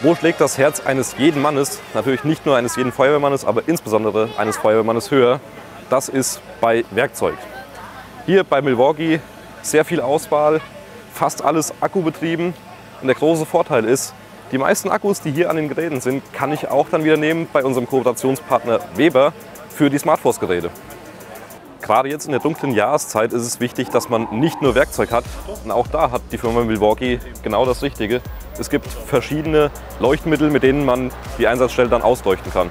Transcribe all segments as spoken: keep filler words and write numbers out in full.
Wo schlägt das Herz eines jeden Mannes, natürlich nicht nur eines jeden Feuerwehrmannes, aber insbesondere eines Feuerwehrmannes höher? Das ist bei Werkzeug. Hier bei Milwaukee sehr viel Auswahl, fast alles akkubetrieben. Und der große Vorteil ist, die meisten Akkus, die hier an den Geräten sind, kann ich auch dann wieder nehmen bei unserem Kooperationspartner Weber für die SmartForce-Geräte. Gerade jetzt in der dunklen Jahreszeit ist es wichtig, dass man nicht nur Werkzeug hat. Und auch da hat die Firma Milwaukee genau das Richtige. Es gibt verschiedene Leuchtmittel, mit denen man die Einsatzstelle dann ausleuchten kann.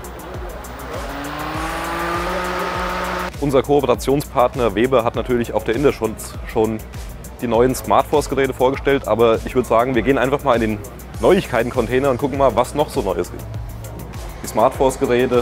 Unser Kooperationspartner Weber hat natürlich auf der Interschutz schon die neuen SmartForce-Geräte vorgestellt, aber ich würde sagen, wir gehen einfach mal in den Neuigkeiten-Container und gucken mal, was noch so Neues gibt. Die SmartForce-Geräte.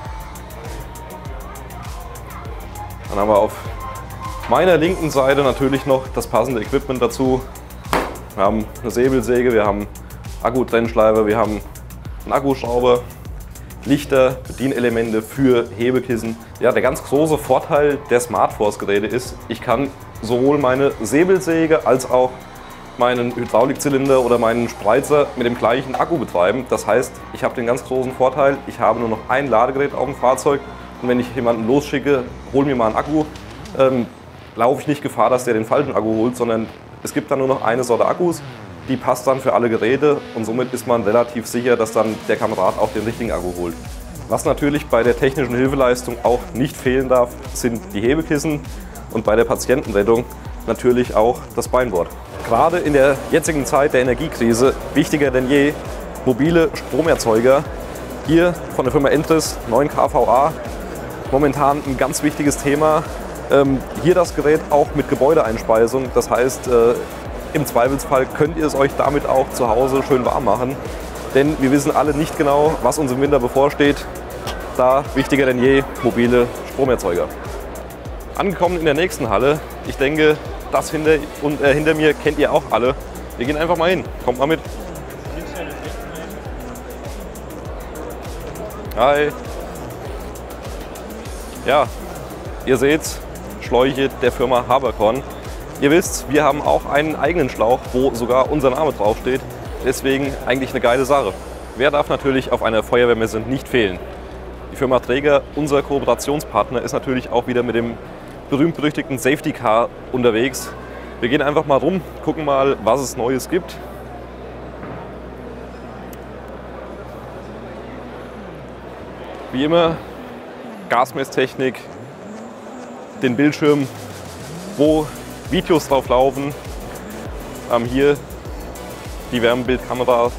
Dann haben wir auf meiner linken Seite natürlich noch das passende Equipment dazu. Wir haben eine Säbelsäge, wir haben Akkutrennschleifer, wir haben einen Akkuschrauber, Lichter, Bedienelemente für Hebekissen. Ja, der ganz große Vorteil der SmartForce-Geräte ist, ich kann sowohl meine Säbelsäge als auch meinen Hydraulikzylinder oder meinen Spreizer mit dem gleichen Akku betreiben. Das heißt, ich habe den ganz großen Vorteil, ich habe nur noch ein Ladegerät auf dem Fahrzeug und wenn ich jemanden losschicke, hol mir mal einen Akku, ähm, laufe ich nicht Gefahr, dass der den falschen Akku holt, sondern es gibt dann nur noch eine Sorte Akkus, die passt dann für alle Geräte und somit ist man relativ sicher, dass dann der Kamerad auch den richtigen Akku holt. Was natürlich bei der technischen Hilfeleistung auch nicht fehlen darf, sind die Hebekissen und bei der Patientenrettung natürlich auch das Beinboard. Gerade in der jetzigen Zeit der Energiekrise wichtiger denn je mobile Stromerzeuger. Hier von der Firma Entris, neun K V A, momentan ein ganz wichtiges Thema. Ähm, hier das Gerät auch mit Gebäudeeinspeisung, das heißt, äh, im Zweifelsfall könnt ihr es euch damit auch zu Hause schön warm machen. Denn wir wissen alle nicht genau, was uns im Winter bevorsteht. Da wichtiger denn je mobile Stromerzeuger. Angekommen in der nächsten Halle. Ich denke, das hinter, und, äh, hinter mir kennt ihr auch alle. Wir gehen einfach mal hin. Kommt mal mit. Hi. Ja, ihr seht's, Schläuche der Firma Haberkorn. Ihr wisst, wir haben auch einen eigenen Schlauch, wo sogar unser Name draufsteht. Deswegen eigentlich eine geile Sache. Wer darf natürlich auf einer Feuerwehrmesse nicht fehlen? Die Firma Traeger, unser Kooperationspartner, ist natürlich auch wieder mit dem berühmt-berüchtigten Safety Car unterwegs. Wir gehen einfach mal rum, gucken mal, was es Neues gibt. Wie immer, Gasmesstechnik, den Bildschirm, wo Videos drauf laufen. Wir haben hier die Wärmebildkamera,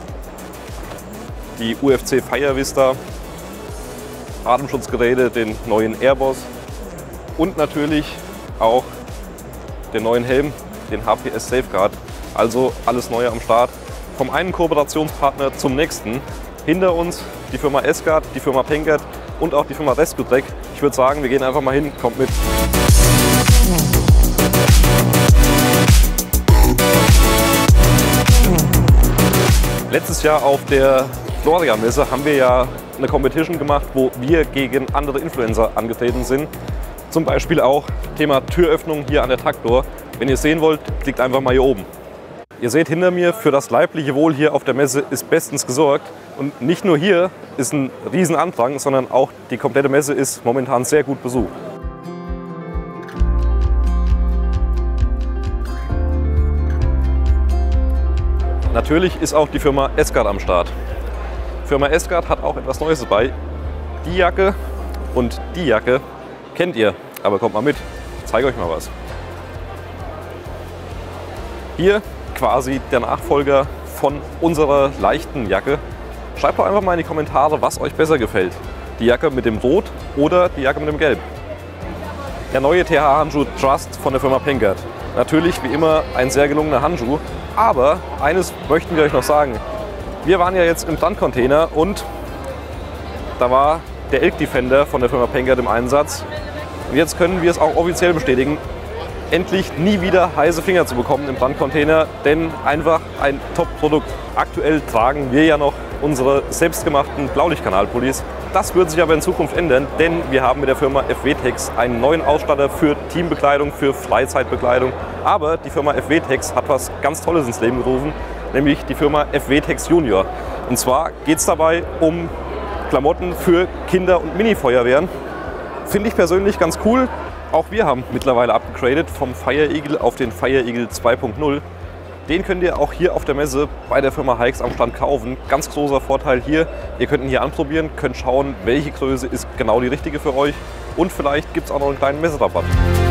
die U F C Fire Vista, Atemschutzgeräte, den neuen Airboss und natürlich auch den neuen Helm, den H P S Safeguard. Also alles Neue am Start. Vom einen Kooperationspartner zum nächsten. Hinter uns die Firma Esgard, die Firma Penkert und auch die Firma Rescue-Trek. Ich würde sagen, wir gehen einfach mal hin, kommt mit. Letztes Jahr auf der Gloria-Messe haben wir ja eine Competition gemacht, wo wir gegen andere Influencer angetreten sind. Zum Beispiel auch Thema Türöffnung hier an der Traktor. Wenn ihr es sehen wollt, klickt einfach mal hier oben. Ihr seht hinter mir, für das leibliche Wohl hier auf der Messe ist bestens gesorgt. Und nicht nur hier ist ein Riesenandrang, sondern auch die komplette Messe ist momentan sehr gut besucht. Natürlich ist auch die Firma Esgard am Start. Die Firma Esgard hat auch etwas Neues dabei. Die Jacke und die Jacke kennt ihr, aber kommt mal mit, ich zeige euch mal was. Hier quasi der Nachfolger von unserer leichten Jacke. Schreibt doch einfach mal in die Kommentare, was euch besser gefällt. Die Jacke mit dem Rot oder die Jacke mit dem Gelb. Der neue T H-Handschuh Trust von der Firma Penkert. Natürlich wie immer ein sehr gelungener Handschuh. Aber eines möchten wir euch noch sagen. Wir waren ja jetzt im Brandcontainer und da war der Elk Defender von der Firma Penkert im Einsatz. Und jetzt können wir es auch offiziell bestätigen, endlich nie wieder heiße Finger zu bekommen im Brandcontainer, denn einfach ein Top-Produkt. Aktuell tragen wir ja noch unsere selbstgemachten Blaulichtkanalpullis. Das wird sich aber in Zukunft ändern, denn wir haben mit der Firma F W-Tex einen neuen Ausstatter für Teambekleidung, für Freizeitbekleidung. Aber die Firma F W-Tex hat was ganz Tolles ins Leben gerufen, nämlich die Firma F W-Tex Junior. Und zwar geht es dabei um Klamotten für Kinder- und Mini-Feuerwehren. Finde ich persönlich ganz cool. Auch wir haben mittlerweile abgegradet vom Fire Eagle auf den Fire Eagle zwei Punkt null. Den könnt ihr auch hier auf der Messe bei der Firma Heix am Stand kaufen. Ganz großer Vorteil hier, ihr könnt ihn hier anprobieren, könnt schauen, welche Größe ist genau die richtige für euch und vielleicht gibt es auch noch einen kleinen Messerabatt.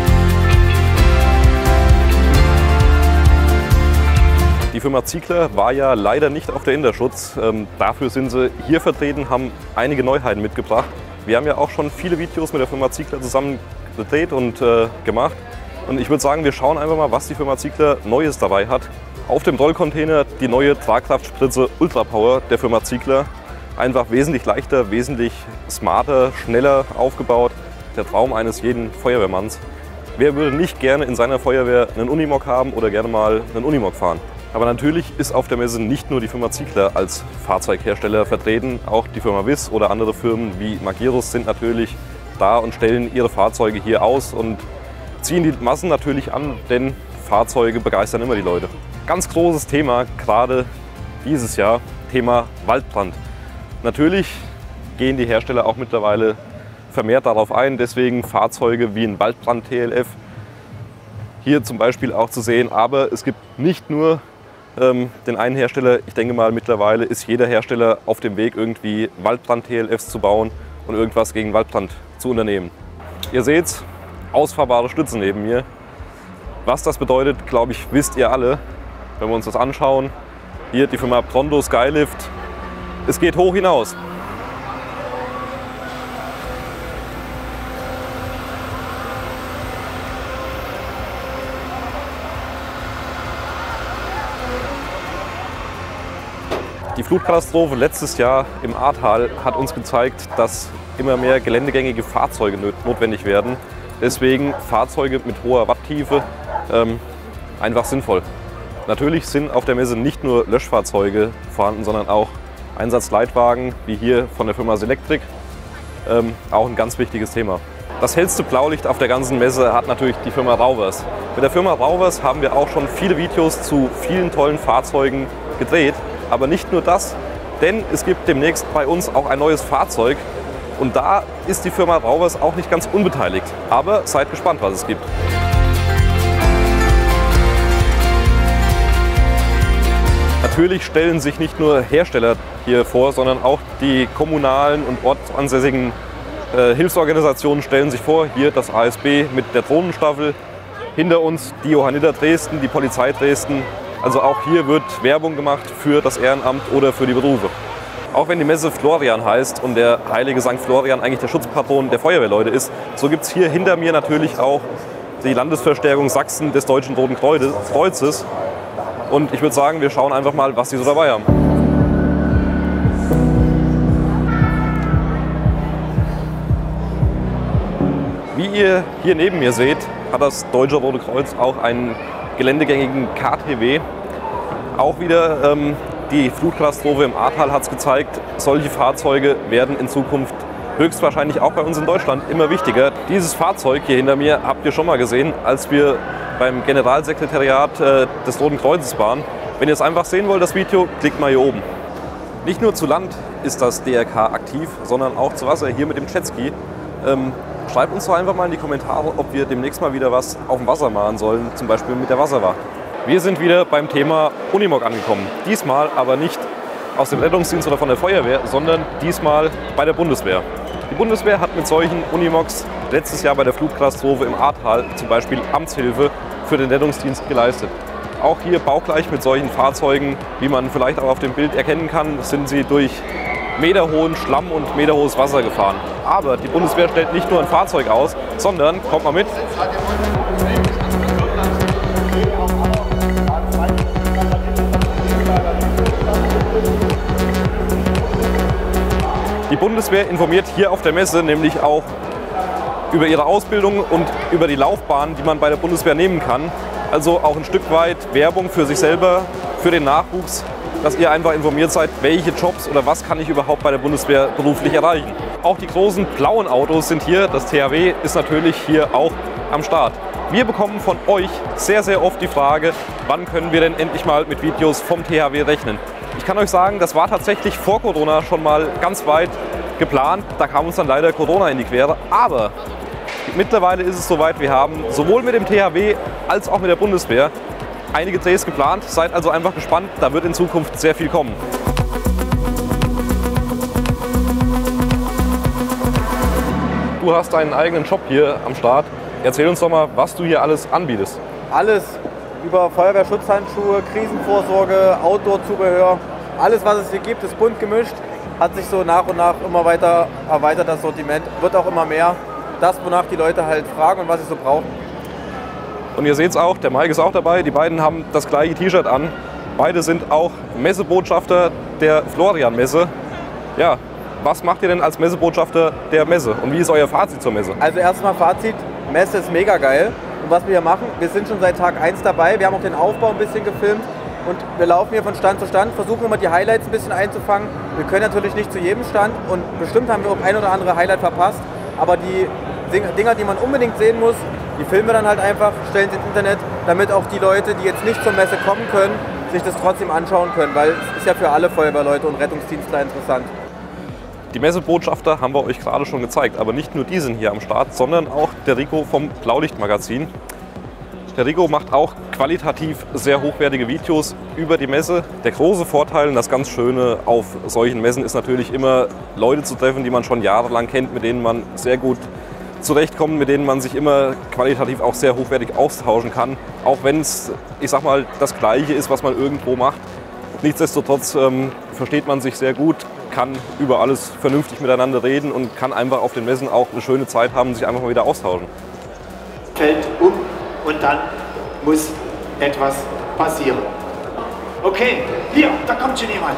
Die Firma Ziegler war ja leider nicht auf der Interschutz. Ähm, dafür sind sie hier vertreten, haben einige Neuheiten mitgebracht. Wir haben ja auch schon viele Videos mit der Firma Ziegler zusammen gedreht und äh, gemacht. Und ich würde sagen, wir schauen einfach mal, was die Firma Ziegler Neues dabei hat. Auf dem Rollcontainer die neue Tragkraftspritze Ultra Power der Firma Ziegler. Einfach wesentlich leichter, wesentlich smarter, schneller aufgebaut. Der Traum eines jeden Feuerwehrmanns. Wer würde nicht gerne in seiner Feuerwehr einen Unimog haben oder gerne mal einen Unimog fahren? Aber natürlich ist auf der Messe nicht nur die Firma Ziegler als Fahrzeughersteller vertreten. Auch die Firma Wiss oder andere Firmen wie Magirus sind natürlich da und stellen ihre Fahrzeuge hier aus und ziehen die Massen natürlich an, denn Fahrzeuge begeistern immer die Leute. Ganz großes Thema, gerade dieses Jahr, Thema Waldbrand. Natürlich gehen die Hersteller auch mittlerweile vermehrt darauf ein, deswegen Fahrzeuge wie ein Waldbrand-T L F hier zum Beispiel auch zu sehen. Aber es gibt nicht nur ähm, den einen Hersteller, ich denke mal mittlerweile ist jeder Hersteller auf dem Weg, irgendwie Waldbrand-T L Fs zu bauen und irgendwas gegen Waldbrand zu unternehmen. Ihr seht's, ausfahrbare Stützen neben mir. Was das bedeutet, glaube ich, wisst ihr alle, wenn wir uns das anschauen. Hier die Firma Pronto Skylift. Es geht hoch hinaus. Die Flutkatastrophe letztes Jahr im Ahrtal hat uns gezeigt, dass immer mehr geländegängige Fahrzeuge notwendig werden. Deswegen Fahrzeuge mit hoher Watttiefe ähm, einfach sinnvoll. Natürlich sind auf der Messe nicht nur Löschfahrzeuge vorhanden, sondern auch Einsatzleitwagen, wie hier von der Firma Selectric. Ähm, auch ein ganz wichtiges Thema. Das hellste Blaulicht auf der ganzen Messe hat natürlich die Firma Rauwers. Mit der Firma Rauwers haben wir auch schon viele Videos zu vielen tollen Fahrzeugen gedreht. Aber nicht nur das, denn es gibt demnächst bei uns auch ein neues Fahrzeug. Und da ist die Firma Rauwers auch nicht ganz unbeteiligt. Aber seid gespannt, was es gibt. Natürlich stellen sich nicht nur Hersteller hier vor, sondern auch die kommunalen und ortsansässigen äh, Hilfsorganisationen stellen sich vor. Hier das A S B mit der Drohnenstaffel, hinter uns die Johanniter Dresden, die Polizei Dresden. Also auch hier wird Werbung gemacht für das Ehrenamt oder für die Berufe. Auch wenn die Messe Florian heißt und der heilige Sankt Florian eigentlich der Schutzpatron der Feuerwehrleute ist, so gibt es hier hinter mir natürlich auch die Landesverstärkung Sachsen des Deutschen Roten Kreuzes. Und ich würde sagen, wir schauen einfach mal, was die so dabei haben. Wie ihr hier neben mir seht, hat das Deutsche Rote Kreuz auch einen geländegängigen K T W. Auch wieder ähm, die Flutkatastrophe im Ahrtal hat es gezeigt, solche Fahrzeuge werden in Zukunft höchstwahrscheinlich auch bei uns in Deutschland immer wichtiger. Dieses Fahrzeug hier hinter mir habt ihr schon mal gesehen, als wir beim Generalsekretariat äh, des Roten Kreuzes waren. Wenn ihr es einfach sehen wollt, das Video, klickt mal hier oben. Nicht nur zu Land ist das D R K aktiv, sondern auch zu Wasser, hier mit dem Jetski. Ähm, schreibt uns doch einfach mal in die Kommentare, ob wir demnächst mal wieder was auf dem Wasser machen sollen, zum Beispiel mit der Wasserwacht. Wir sind wieder beim Thema Unimog angekommen. Diesmal aber nicht aus dem Rettungsdienst oder von der Feuerwehr, sondern diesmal bei der Bundeswehr. Die Bundeswehr hat mit solchen Unimogs letztes Jahr bei der Flutkatastrophe im Ahrtal zum Beispiel Amtshilfe für den Rettungsdienst geleistet. Auch hier baugleich mit solchen Fahrzeugen, wie man vielleicht auch auf dem Bild erkennen kann, sind sie durch meterhohen Schlamm und meterhohes Wasser gefahren. Aber die Bundeswehr stellt nicht nur ein Fahrzeug aus, sondern, kommt mal mit, die Bundeswehr informiert hier auf der Messe nämlich auch über ihre Ausbildung und über die Laufbahn, die man bei der Bundeswehr nehmen kann. Also auch ein Stück weit Werbung für sich selber, für den Nachwuchs, dass ihr einfach informiert seid, welche Jobs oder was kann ich überhaupt bei der Bundeswehr beruflich erreichen. Auch die großen blauen Autos sind hier, das T H W ist natürlich hier auch am Start. Wir bekommen von euch sehr, sehr oft die Frage, wann können wir denn endlich mal mit Videos vom T H W rechnen. Ich kann euch sagen, das war tatsächlich vor Corona schon mal ganz weit geplant. Da kam uns dann leider Corona in die Quere. Aber mittlerweile ist es soweit, wir haben sowohl mit dem T H W als auch mit der Bundeswehr einige Drehs geplant. Seid also einfach gespannt, da wird in Zukunft sehr viel kommen. Du hast deinen eigenen Shop hier am Start. Erzähl uns doch mal, was du hier alles anbietest. Alles über Feuerwehrschutzhandschuhe, Krisenvorsorge, Outdoor-Zubehör. Alles, was es hier gibt, ist bunt gemischt. Hat sich so nach und nach immer weiter erweitert, das Sortiment. Wird auch immer mehr. Das, wonach die Leute halt fragen und was sie so brauchen. Und ihr seht es auch, der Mike ist auch dabei. Die beiden haben das gleiche T-Shirt an. Beide sind auch Messebotschafter der Florian-Messe. Ja, was macht ihr denn als Messebotschafter der Messe? Und wie ist euer Fazit zur Messe? Also erstmal Fazit, Messe ist mega geil. Und was wir hier machen, wir sind schon seit Tag eins dabei. Wir haben auch den Aufbau ein bisschen gefilmt. Und wir laufen hier von Stand zu Stand, versuchen immer die Highlights ein bisschen einzufangen. Wir können natürlich nicht zu jedem Stand und bestimmt haben wir auch ein oder andere Highlight verpasst. Aber die Dinger, die man unbedingt sehen muss, die filmen wir dann halt einfach, stellen sie ins Internet, damit auch die Leute, die jetzt nicht zur Messe kommen können, sich das trotzdem anschauen können, weil es ist ja für alle Feuerwehrleute und Rettungsdienstler interessant. Die Messebotschafter haben wir euch gerade schon gezeigt, aber nicht nur die sind hier am Start, sondern auch der Rico vom Blaulichtmagazin. Der Rico macht auch qualitativ sehr hochwertige Videos über die Messe. Der große Vorteil und das ganz Schöne auf solchen Messen ist natürlich immer, Leute zu treffen, die man schon jahrelang kennt, mit denen man sehr gut zurechtkommt, mit denen man sich immer qualitativ auch sehr hochwertig austauschen kann. Auch wenn es, ich sag mal, das Gleiche ist, was man irgendwo macht. Nichtsdestotrotz ähm, versteht man sich sehr gut, kann über alles vernünftig miteinander reden und kann einfach auf den Messen auch eine schöne Zeit haben, sich einfach mal wieder austauschen. Fällt um und dann muss etwas passieren. Okay, hier, da kommt schon jemand.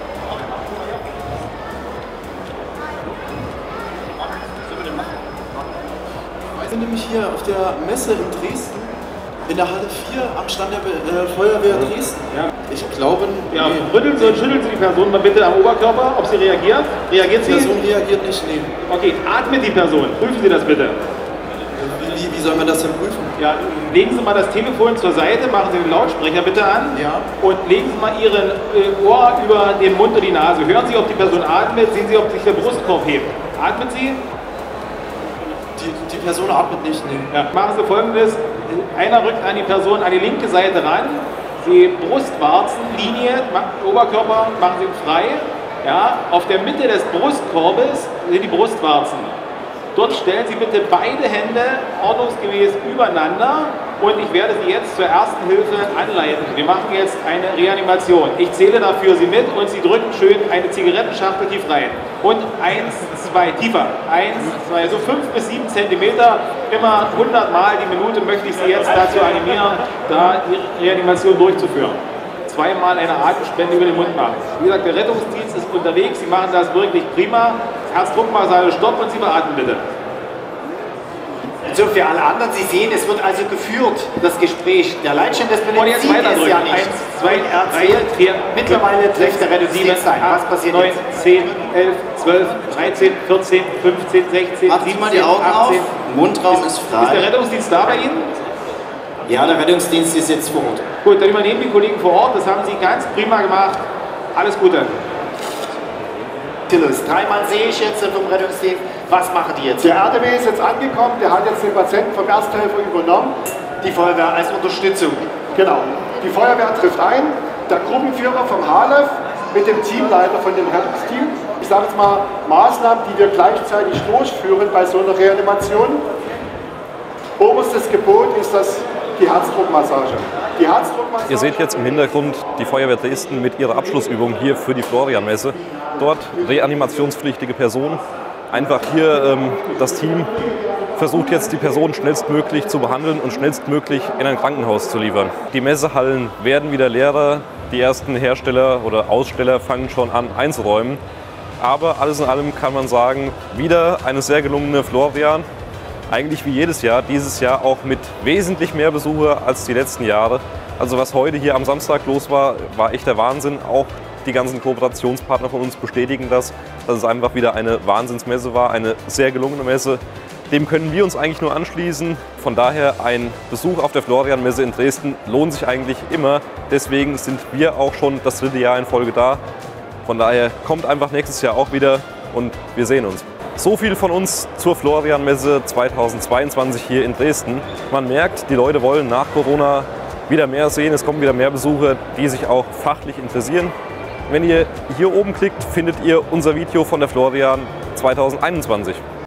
Ich bin nämlich hier auf der Messe in Dresden, in der Halle vier am Stand der äh, Feuerwehr Dresden. Ja. Ich glaube, ja, nee. rütteln Sie und schütteln Sie die Person mal bitte am Oberkörper, ob sie reagiert. Reagiert Die sie? Person reagiert nicht, nee. Okay, atmet die Person. Prüfen Sie das bitte. Wie, wie soll man das denn prüfen? Ja, legen Sie mal das Telefon zur Seite, machen Sie den Lautsprecher bitte an. Ja. Und legen Sie mal Ihren äh, Ohr über den Mund und die Nase. Hören Sie, ob die Person atmet, sehen Sie, ob sich der Brustkorb hebt. Atmet sie? Die, die Person atmet nicht, nee. Ja. Machen Sie Folgendes. Einer rückt an die Person an die linke Seite ran. Sie Brustwarzen, Linie, Oberkörper machen Sie frei. Ja, auf der Mitte des Brustkorbes sind die Brustwarzen. Dort stellen Sie bitte beide Hände ordnungsgemäß übereinander und ich werde Sie jetzt zur ersten Hilfe anleiten. Wir machen jetzt eine Reanimation. Ich zähle dafür Sie mit und Sie drücken schön eine Zigarettenschachtel tief rein. Und eins, zwei, tiefer. Eins, zwei, so fünf bis sieben Zentimeter. Immer hundert Mal die Minute möchte ich Sie jetzt dazu animieren, da die Reanimation durchzuführen. Zweimal eine Atemspende über den Mund machen. Wie gesagt, der Rettungsdienst ist unterwegs, Sie machen das wirklich prima. Herzdruckmassage, Stopp und Sie beatmen bitte. So, für alle anderen, Sie sehen, es wird also geführt, das Gespräch. Der Leitstand des Belegs sieht es ja nicht. eins, zwei, drei, vier, mittlerweile trifft der Rettungsdienst ein. Was passiert neun, jetzt? zehn, elf, zwölf, dreizehn, vierzehn, fünfzehn, sechzehn, Machen Sie mal die siebzehn, Augen achtzehn. auf. Mundraum ist Ist der frei. Rettungsdienst da bei Ihnen? Ja, der Rettungsdienst ist jetzt vor Ort. Gut, dann übernehmen die Kollegen vor Ort. Das haben Sie ganz prima gemacht. Alles Gute. Dreimal sehe ich jetzt vom Rettungsdienst. Was machen die jetzt? Der R D W ist jetzt angekommen, der hat jetzt den Patienten vom Ersthelfer übernommen. Die Feuerwehr als Unterstützung. Genau. Die Feuerwehr trifft ein, der Gruppenführer vom H L F mit dem Teamleiter von dem Rettungsteam. Ich sage jetzt mal Maßnahmen, die wir gleichzeitig durchführen bei so einer Reanimation. Oberstes Gebot ist das die Herzdruckmassage. Die Herzdruckmassage. Ihr seht jetzt im Hintergrund die Feuerwehr Dresden mit ihrer Abschlussübung hier für die Florian-Messe. Dort reanimationspflichtige Personen. Einfach hier ähm, das Team versucht jetzt die Person schnellstmöglich zu behandeln und schnellstmöglich in ein Krankenhaus zu liefern. Die Messehallen werden wieder leerer. Die ersten Hersteller oder Aussteller fangen schon an einzuräumen. Aber alles in allem kann man sagen, wieder eine sehr gelungene Florian. Eigentlich wie jedes Jahr, dieses Jahr auch mit wesentlich mehr Besucher als die letzten Jahre. Also was heute hier am Samstag los war, war echt der Wahnsinn. Auch die ganzen Kooperationspartner von uns bestätigen das, dass es einfach wieder eine Wahnsinnsmesse war, eine sehr gelungene Messe. dem können wir uns eigentlich nur anschließen. Von daher ein Besuch auf der Florian-Messe in Dresden lohnt sich eigentlich immer. Deswegen sind wir auch schon das dritte Jahr in Folge da. Von daher kommt einfach nächstes Jahr auch wieder und wir sehen uns. So viel von uns zur Florian-Messe zweitausendzweiundzwanzig hier in Dresden. Man merkt, die Leute wollen nach Corona wieder mehr sehen. Es kommen wieder mehr Besucher, die sich auch fachlich interessieren. Wenn ihr hier oben klickt, findet ihr unser Video von der Florian zweitausendeinundzwanzig.